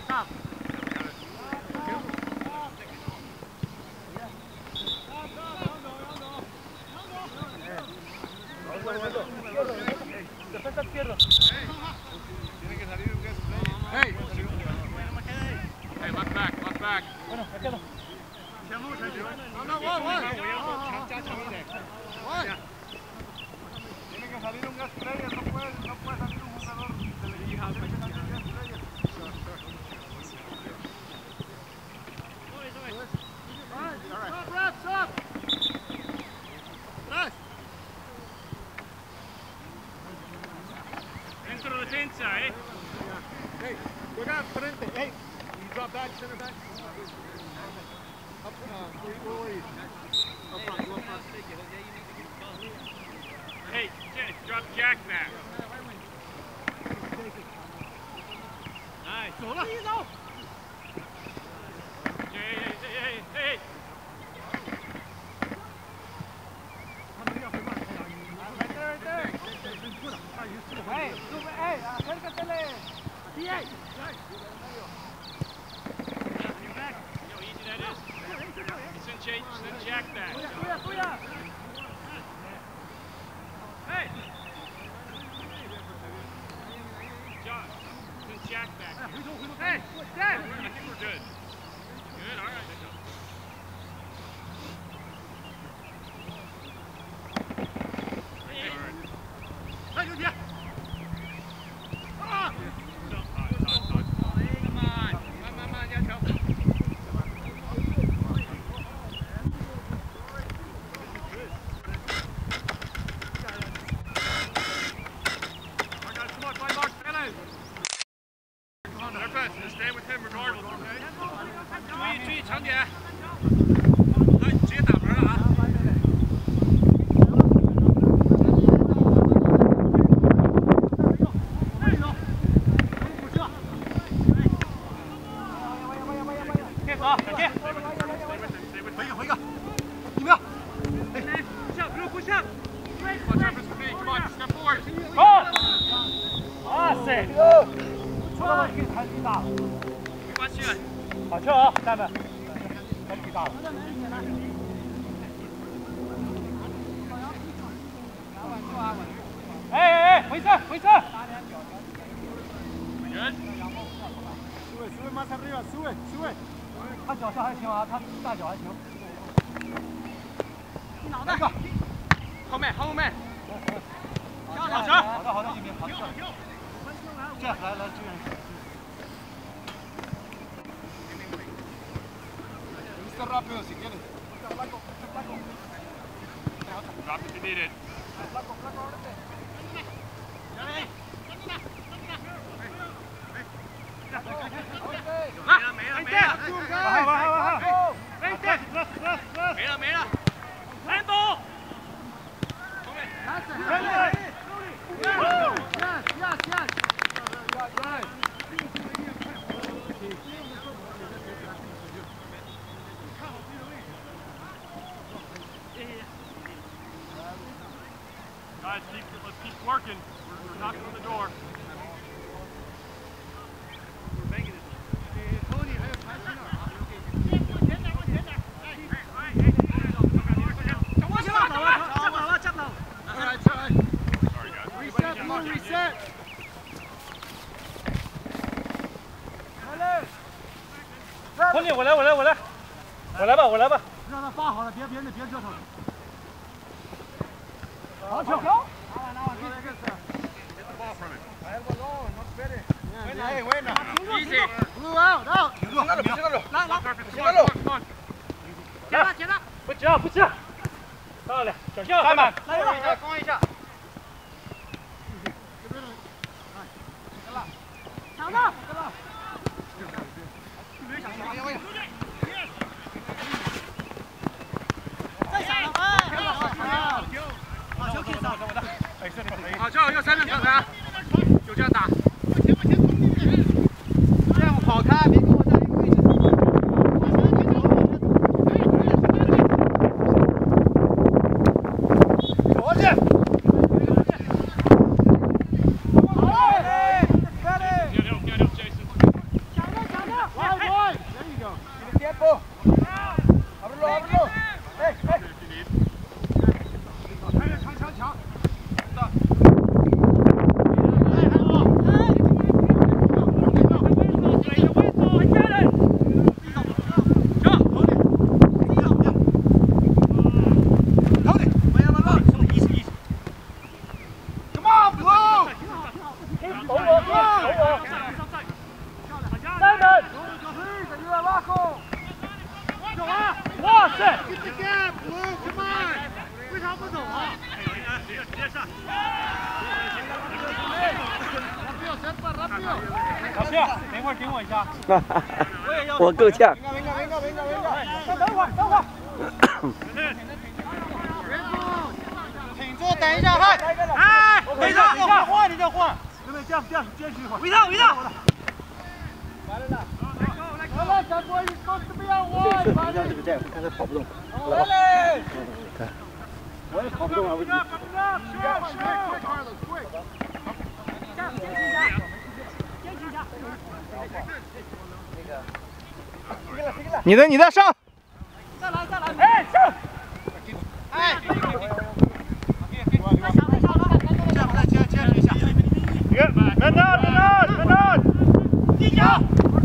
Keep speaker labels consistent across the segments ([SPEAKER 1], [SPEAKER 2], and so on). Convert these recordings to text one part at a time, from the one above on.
[SPEAKER 1] Defensa izquierda.
[SPEAKER 2] Tiene que salir un guest player.
[SPEAKER 3] Hey! Hey, left back.
[SPEAKER 1] Bueno, ya quedó.
[SPEAKER 3] No, one.
[SPEAKER 2] Tiene que salir un guest player, no puede salir un jugador del equipo. Tiene que salir un guest player.
[SPEAKER 3] Stop! Dentro defensa, eh?
[SPEAKER 2] Hey, juega frente. Hey, you drop back, center back. Up, where are you? Up front, go up front.
[SPEAKER 3] Hey, drop Jack back. Nice. Hey.
[SPEAKER 1] Acércatele.
[SPEAKER 3] Yo, easy that is. Send Jack back.
[SPEAKER 1] Tuya.
[SPEAKER 3] Hey! John, send Jack back. Hey, Jack! I think we're good. Good, all right. Stay with him regardless, okay? 注意长点，来直接打门啊！
[SPEAKER 2] 回一个，1秒。
[SPEAKER 3] 不下。Watch out for me. Come on, step forward.
[SPEAKER 1] 出了问题还挺大。
[SPEAKER 3] 没关系。
[SPEAKER 1] 好球啊，下面，还挺大的。哎，回身。
[SPEAKER 3] Good.
[SPEAKER 2] Sube más arriba, sube.
[SPEAKER 1] 他脚下还行啊，他大脚还行。
[SPEAKER 3] 脑袋。后面。
[SPEAKER 1] 好的，一鸣，好的。这来支援。
[SPEAKER 2] Está rápido si quieres.
[SPEAKER 3] Drop if you need it. Mira. ¡Lento! Guys, let's keep working. We're knocking on the door. We're making it. Tony, I have time now. All right. Sorry, guys.
[SPEAKER 2] Reset.
[SPEAKER 1] 托尼，我来。我来吧。
[SPEAKER 2] 让他发好了，别折腾。好球！
[SPEAKER 3] Get the ball from him.
[SPEAKER 2] Buena.
[SPEAKER 3] Easy.
[SPEAKER 2] Blue out. 停住！来，
[SPEAKER 1] 不急，到了，小心，慢慢，
[SPEAKER 2] 攻一下。
[SPEAKER 1] 抢到，再抢了，好球，可以打，
[SPEAKER 3] 好球，要3人上场，就这样打。
[SPEAKER 2] 这样跑开，别跟我在一个位置。左去。
[SPEAKER 3] Get him.
[SPEAKER 2] Get the gap, Blue, come on! 为啥不走啊？
[SPEAKER 3] 直接上。
[SPEAKER 1] 老师，等会儿顶我一下。
[SPEAKER 4] 我够呛。
[SPEAKER 1] 等会儿。
[SPEAKER 2] 挺住，等一下，嗨！
[SPEAKER 1] 哎，等一下，换，你再换。
[SPEAKER 2] 对对，这样继续换。
[SPEAKER 1] 围上。
[SPEAKER 2] 来了，小郭，你说怎么样？我
[SPEAKER 4] 就是这样，看他跑不动。
[SPEAKER 2] 来，
[SPEAKER 4] 我也跑不动啊，为什么？
[SPEAKER 2] 你的上！
[SPEAKER 1] 再来！哎，上！
[SPEAKER 2] 哎！
[SPEAKER 1] 别动！地脚！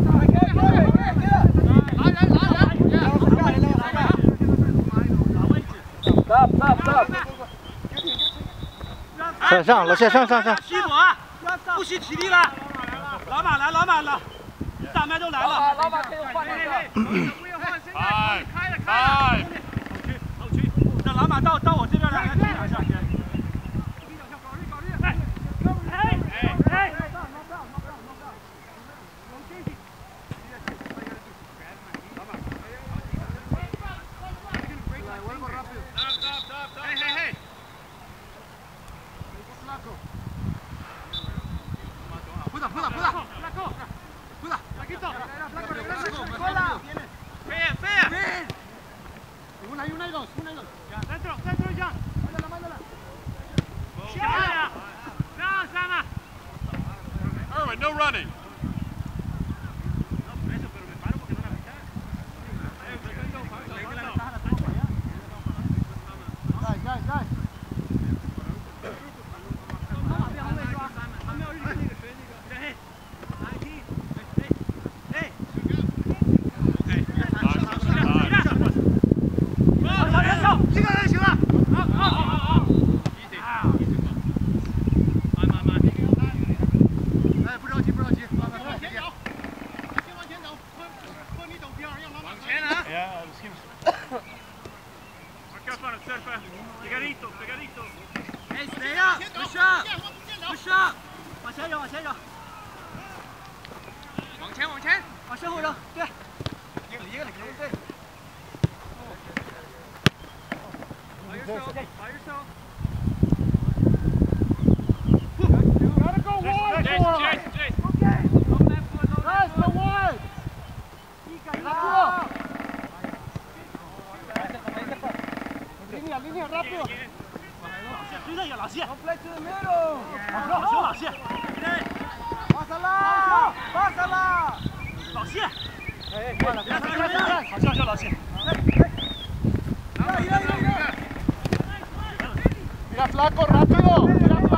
[SPEAKER 2] 上，老谢上。
[SPEAKER 1] 吸左啊！不吸体力了。老马了，大麦都来了。老马可以换那个。
[SPEAKER 3] 开！
[SPEAKER 1] 后区，让老马到我这边来顶一下先。
[SPEAKER 3] Erwin, no running.
[SPEAKER 2] Guys.
[SPEAKER 1] 一个人行了。好。
[SPEAKER 2] 哎，不着急，慢慢来。先往前走，和你走边儿，让老马
[SPEAKER 3] 往前啊！ Pegadito.
[SPEAKER 1] Hey, stay up. Push up. 往前扔。往身后扔，对。一个，对。把人手。
[SPEAKER 2] Gotta go wide, boy. Guys, go wide. 离你 rápido.
[SPEAKER 1] 追着一个老谢。
[SPEAKER 2] Play to the middle.
[SPEAKER 1] 好球，老谢。
[SPEAKER 2] Pásala.
[SPEAKER 1] 老谢。哎，好球，老谢。
[SPEAKER 2] Mira, flaco, rápido.